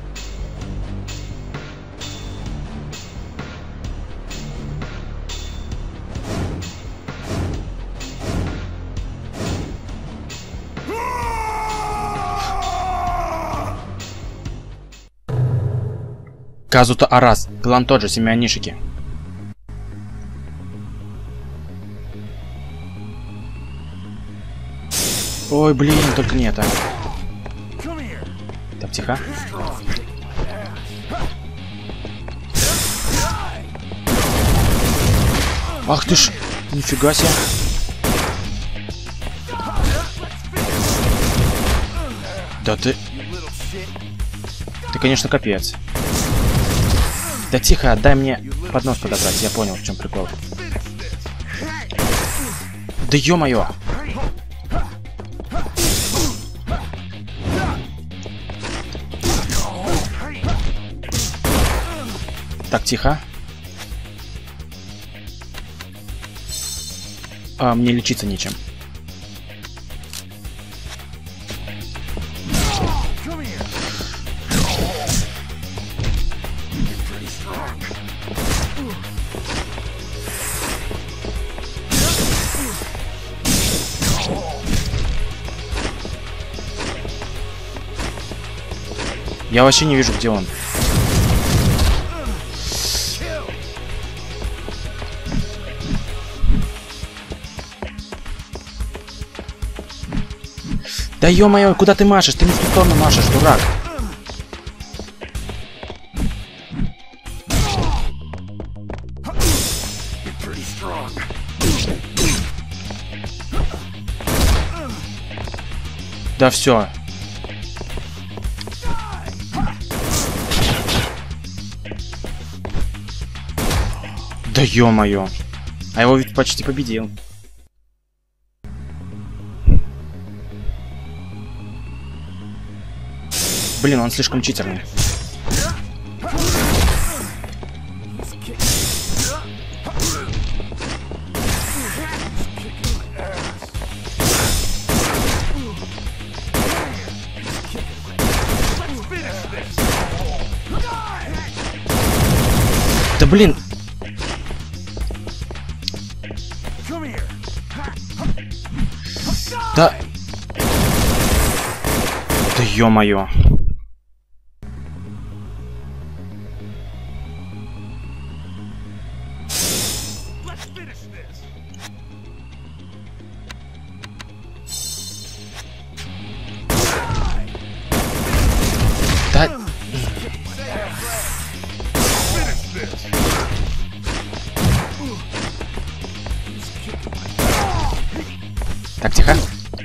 Казута Арас, клан тот же, семья Нишики. Ой, блин, только не это. Так, тихо. Ах ты ж, нифига себе. Да ты... Ты, конечно, капец. Да тихо, дай мне поднос подобрать, я понял, в чем прикол. Да ё-моё! Так, тихо. А, мне лечиться нечем. Я вообще не вижу, где он. Да ё-моё, куда ты машешь? Ты не в ту сторону машешь, дурак. Да все. Да ё-моё. А его ведь почти победил. Блин, он слишком читерный. Да блин. Да. Да ё-моё. Да. Так, тихо.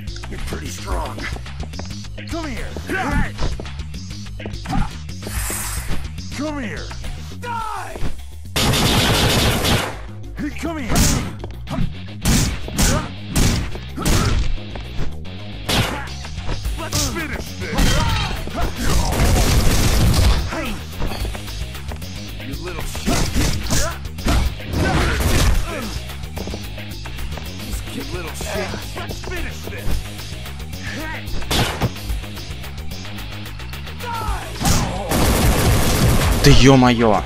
Да ё-моё.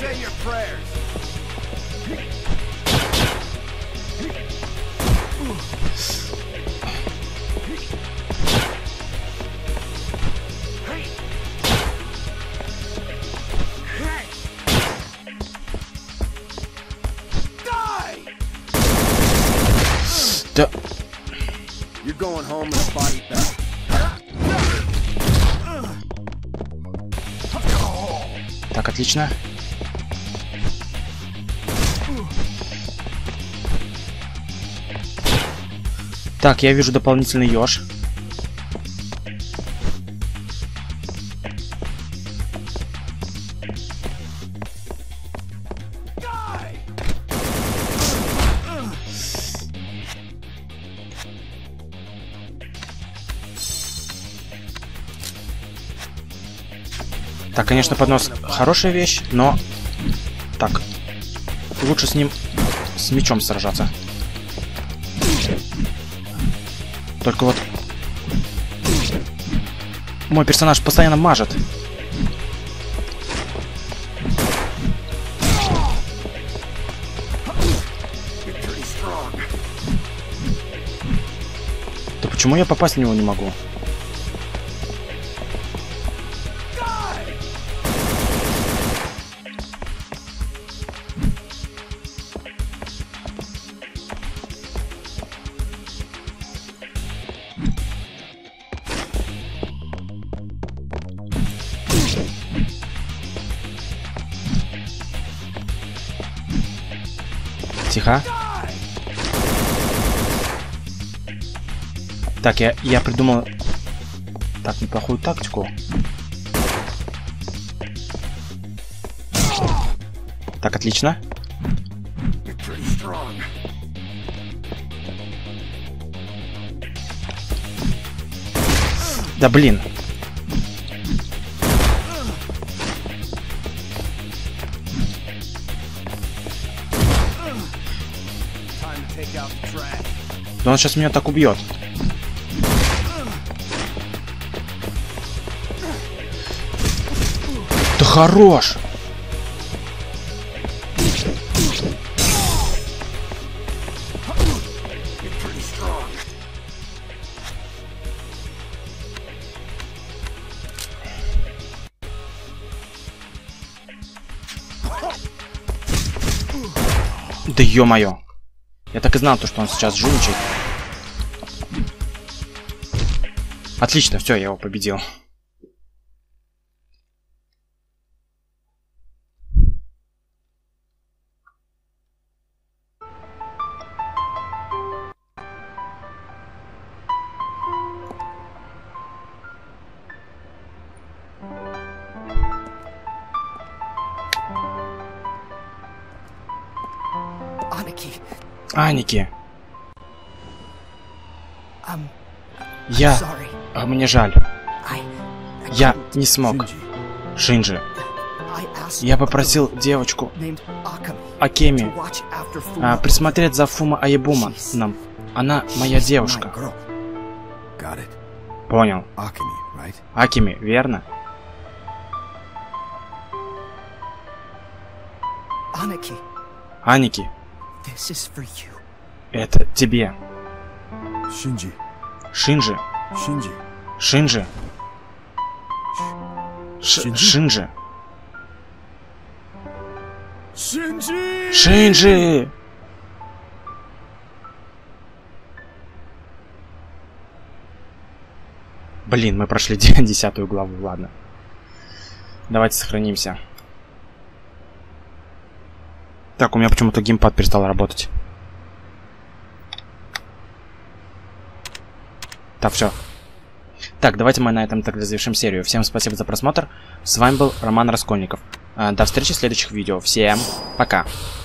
Да. Так, отлично. Так, я вижу дополнительный ёж. Так, конечно, поднос хорошая вещь, но... Так, лучше с ним, с мечом сражаться. Только вот... Мой персонаж постоянно мажет. Да почему я попасть в него не могу? Тихо. Так, я, я придумал так неплохую тактику. Так, отлично. Да блин. Да он сейчас меня так убьет. Да хорош! Да ё-моё. Я так и знал, то, что он сейчас жульничает. Отлично, все, я его победил. Аники. Я... А, мне жаль. Я не смог. Шинджи. Я попросил девочку Акеми а, присмотреть за Фума Аебума нам. Она моя девушка. Понял. Акеми, верно? Аники. Это тебе. Шинджи. Шинджи. Шинджи. Шинджи. Ш Шинджи. Шинджи. Шинджи. Блин, мы прошли десятую главу, ладно. Давайте сохранимся. Так, у меня почему-то геймпад перестал работать. Так, все. Так, давайте мы на этом тогда завершим серию. Всем спасибо за просмотр. С вами был Роман Раскольников. До встречи в следующих видео. Всем пока.